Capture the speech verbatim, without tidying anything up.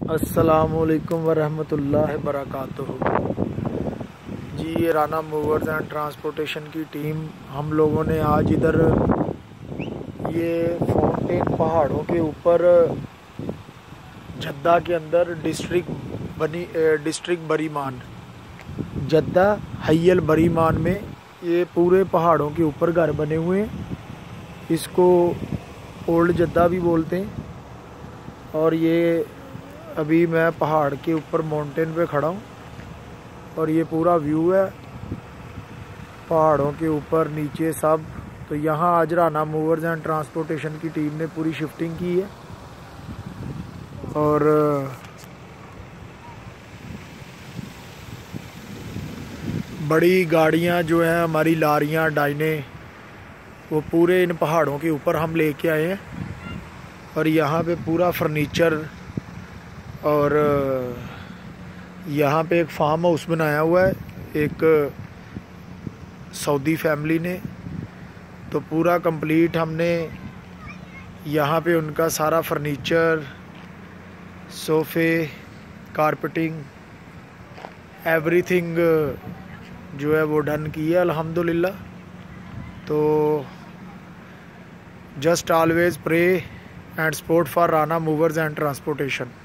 अस्सलामुअलैकुम वरहमतुल्लाहि वबरकातुहू। जी, ये राना मूवर्स एंड ट्रांसपोर्टेशन की टीम हम लोगों ने आज इधर ये फाउंटेन पहाड़ों के ऊपर जद्दा के अंदर डिस्ट्रिक्ट बनी डिस्ट्रिक्ट बरीमान जद्दा हय्यल बरीमान में ये पूरे पहाड़ों के ऊपर घर बने हुए हैं। इसको ओल्ड जद्दा भी बोलते हैं। और ये अभी मैं पहाड़ के ऊपर माउंटेन पे खड़ा हूँ और ये पूरा व्यू है पहाड़ों के ऊपर नीचे सब। तो यहाँ आज राना मूवर्स एंड ट्रांसपोर्टेशन की टीम ने पूरी शिफ्टिंग की है और बड़ी गाड़ियाँ जो हैं हमारी लारियाँ डाइने वो पूरे इन पहाड़ों के ऊपर हम लेके आए हैं। और यहाँ पे पूरा फर्नीचर और यहाँ पे एक फार्म हाउस बनाया हुआ है एक सऊदी फैमिली ने। तो पूरा कंप्लीट हमने यहाँ पे उनका सारा फर्नीचर, सोफ़े, कारपेटिंग, एवरीथिंग जो है वो डन की है अल्हम्दुलिल्लाह। तो just always pray and support for Rana movers and transportation.